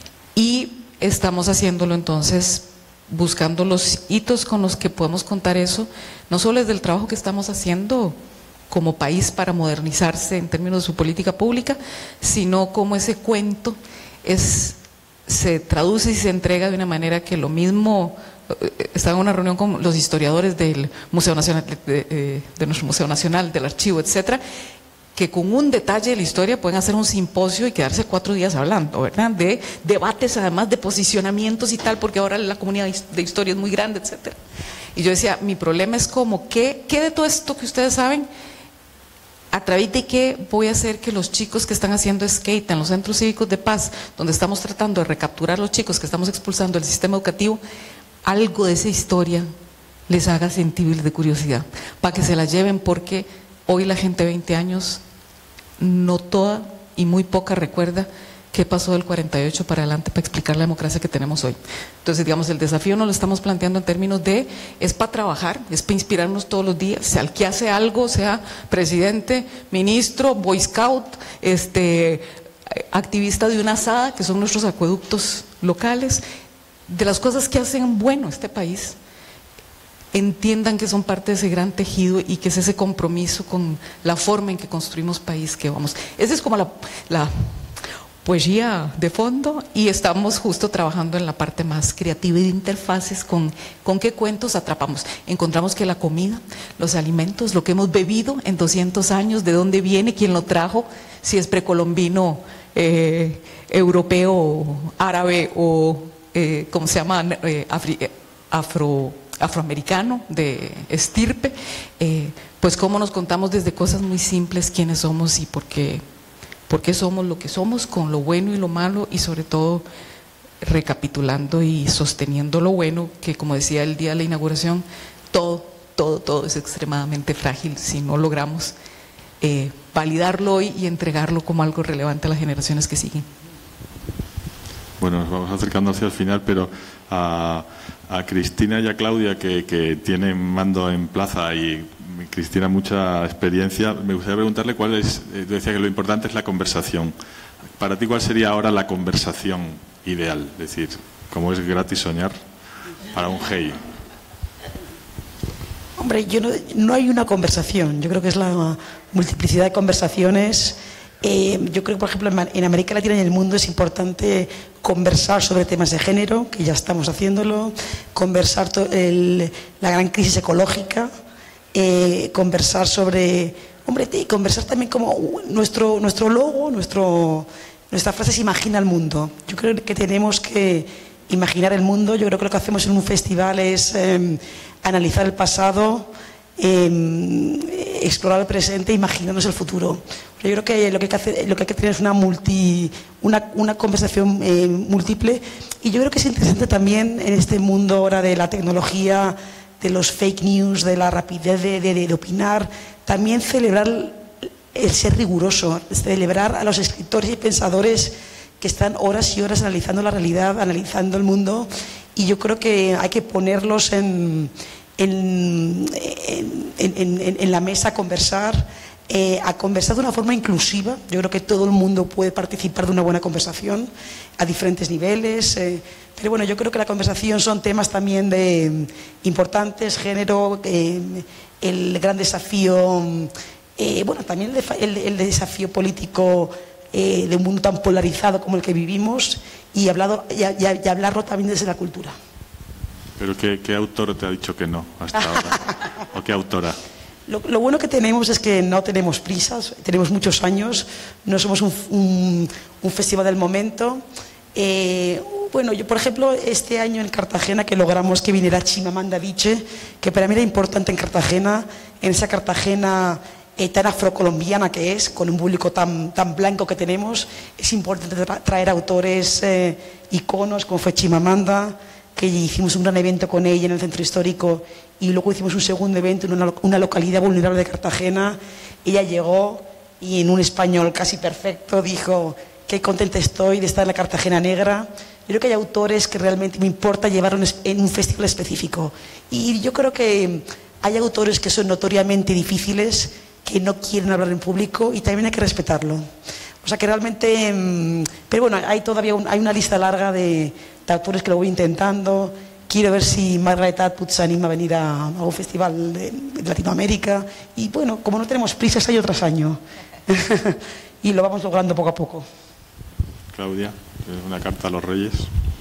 y estamos haciéndolo entonces buscando los hitos con los que podemos contar eso, no solo desde el trabajo que estamos haciendo como país para modernizarse en términos de su política pública, sino como ese cuento es, se traduce y se entrega de una manera que lo mismo. Estaba en una reunión con los historiadores del Museo Nacional, de, de, de nuestro Museo Nacional, del Archivo, etcétera, que con un detalle de la historia pueden hacer un simposio y quedarse cuatro días hablando, ¿verdad? De debates, además de posicionamientos y tal, porque ahora la comunidad de historia es muy grande, etcétera. Y yo decía, mi problema es como, ¿qué, qué de todo esto que ustedes saben, a través de qué voy a hacer que los chicos que están haciendo skate en los centros cívicos de paz, donde estamos tratando de recapturar a los chicos que estamos expulsando del sistema educativo, algo de esa historia les haga sentido y les dé curiosidad, para que se la lleven? Porque hoy la gente de veinte años, no toda y muy poca recuerda qué pasó del cuarenta y ocho para adelante para explicar la democracia que tenemos hoy. Entonces, digamos, el desafío nos lo estamos planteando en términos de, es para trabajar, es para inspirarnos todos los días, sea el que hace algo, sea presidente, ministro, boy scout, este, activista de una asada, que son nuestros acueductos locales, de las cosas que hacen bueno este país, entiendan que son parte de ese gran tejido y que es ese compromiso con la forma en que construimos país que vamos. Esa es como la, la poesía de fondo, y estamos justo trabajando en la parte más creativa y de interfaces con, con qué cuentos atrapamos. Encontramos que la comida, los alimentos, lo que hemos bebido en doscientos años, de dónde viene, quién lo trajo, si es precolombino, eh, europeo, árabe o, eh, ¿cómo se llama? Eh, afri, eh, afro... afroamericano, de estirpe, eh, pues cómo nos contamos desde cosas muy simples quiénes somos y por qué, por qué somos lo que somos, con lo bueno y lo malo, y sobre todo recapitulando y sosteniendo lo bueno, que como decía el día de la inauguración, todo, todo, todo es extremadamente frágil si no logramos eh, validarlo hoy y entregarlo como algo relevante a las generaciones que siguen. Bueno, nos vamos acercando hacia el final, pero a, a Cristina y a Claudia, que, que tienen mando en plaza, y Cristina mucha experiencia, me gustaría preguntarle cuál es, tú decías que lo importante es la conversación. Para ti, ¿cuál sería ahora la conversación ideal? Es decir, ¿cómo es gratis soñar para un G E I? Hombre, yo no, no hay una conversación, yo creo que es la multiplicidad de conversaciones. Eh, yo creo que, por ejemplo, en América Latina y en el mundo es importante conversar sobre temas de género, que ya estamos haciéndolo, conversar el, la gran crisis ecológica, eh, conversar sobre, hombre, y conversar también como nuestro, nuestro logo, nuestro, nuestra frase es imagina el mundo. Yo creo que tenemos que imaginar el mundo. Yo creo que lo que hacemos en un festival es eh, analizar el pasado, Eh, explorar el presente, imaginarnos el futuro. Yo creo que lo que hay que, hacer, lo que, hay que tener es una, multi, una, una conversación eh, múltiple, y yo creo que es interesante también en este mundo ahora de la tecnología, de los fake news, de la rapidez de, de, de opinar, también celebrar el ser riguroso, celebrar a los escritores y pensadores que están horas y horas analizando la realidad, analizando el mundo, y yo creo que hay que ponerlos en, en, en, en, en, en la mesa a conversar, eh, a conversar de una forma inclusiva. Yo creo que todo el mundo puede participar de una buena conversación a diferentes niveles, eh, pero bueno, yo creo que la conversación son temas también de, importantes, género, eh, el gran desafío, eh, bueno, también el, el, el desafío político eh, de un mundo tan polarizado como el que vivimos, y, hablado, y, y, y hablarlo también desde la cultura. ¿Pero qué, qué autor te ha dicho que no hasta ahora? ¿O qué autora? Lo, lo bueno que tenemos es que no tenemos prisas, tenemos muchos años, no somos un, un, un festival del momento. Eh, bueno, yo por ejemplo este año en Cartagena que logramos que viniera Chimamanda Adichie, que para mí era importante en Cartagena, en esa Cartagena eh, tan afrocolombiana que es, con un público tan, tan blanco que tenemos, es importante tra traer autores, eh, iconos como fue Chimamanda, que hicimos un gran evento con ella en el centro histórico, y luego hicimos un segundo evento en una, una localidad vulnerable de Cartagena. Ella llegó y en un español casi perfecto dijo: qué contenta estoy de estar en la Cartagena Negra. Yo creo que hay autores que realmente me importa llevar un, en un festival específico, y yo creo que hay autores que son notoriamente difíciles, que no quieren hablar en público, y también hay que respetarlo. O sea que realmente, pero bueno, hay todavía un, hay una lista larga de, de autores que lo voy intentando. Quiero ver si Margaret Atwood se anima a venir a, a un festival de, de Latinoamérica, y bueno, como no tenemos prisas año tras año y lo vamos logrando poco a poco. Claudia, una carta a los Reyes.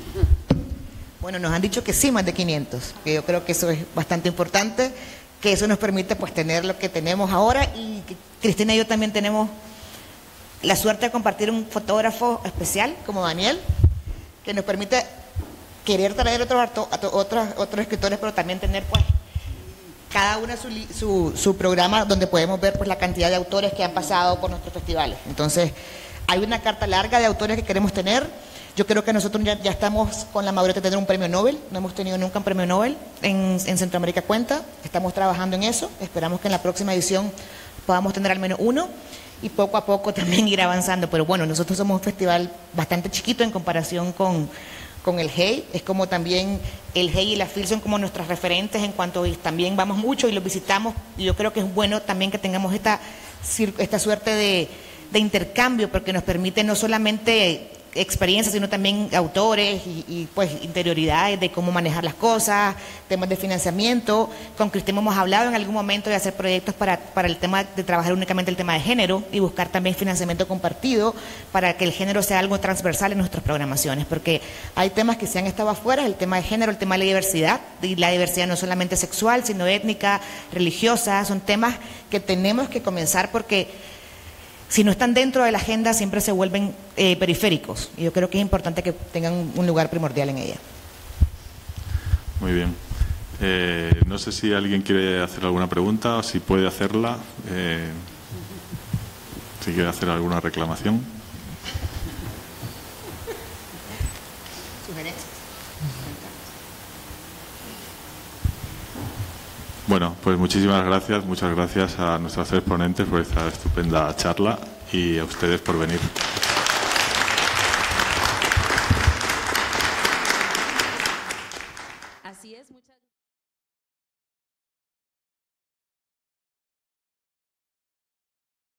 Bueno, nos han dicho que sí, más de quinientos, que yo creo que eso es bastante importante, que eso nos permite pues tener lo que tenemos ahora, y que Cristina y yo también tenemos la suerte de compartir un fotógrafo especial como Daniel, que nos permite querer traer otros, otros, otros escritores, pero también tener pues cada uno su, su, su programa donde podemos ver pues la cantidad de autores que han pasado por nuestros festivales. Entonces hay una carta larga de autores que queremos tener. Yo creo que nosotros ya, ya estamos con la madurez de tener un premio Nobel. No hemos tenido nunca un premio Nobel en, en Centroamérica Cuenta. Estamos trabajando en eso. Esperamos que en la próxima edición podamos tener al menos uno, y poco a poco también ir avanzando. Pero bueno, nosotros somos un festival bastante chiquito en comparación con, con el H E I. Es como también el H E I y la F I L son como nuestras referentes en cuanto a, también vamos mucho y los visitamos, y yo creo que es bueno también que tengamos esta, esta suerte de, de intercambio, porque nos permite no solamente experiencias, sino también autores y, y pues interioridades de cómo manejar las cosas, temas de financiamiento. Con Cristina hemos hablado en algún momento de hacer proyectos para, para el tema de trabajar únicamente el tema de género, y buscar también financiamiento compartido para que el género sea algo transversal en nuestras programaciones, porque hay temas que se han estado afuera, el tema de género, el tema de la diversidad, y la diversidad no solamente sexual, sino étnica, religiosa. Son temas que tenemos que comenzar, porque si no están dentro de la agenda siempre se vuelven eh, periféricos, y yo creo que es importante que tengan un lugar primordial en ella. Muy bien. Eh, no sé si alguien quiere hacer alguna pregunta o si puede hacerla, eh, si quiere hacer alguna reclamación. ¿Sugerencias? Bueno, pues muchísimas gracias, muchas gracias a nuestros tres ponentes por esta estupenda charla, y a ustedes por venir. Así es, muchas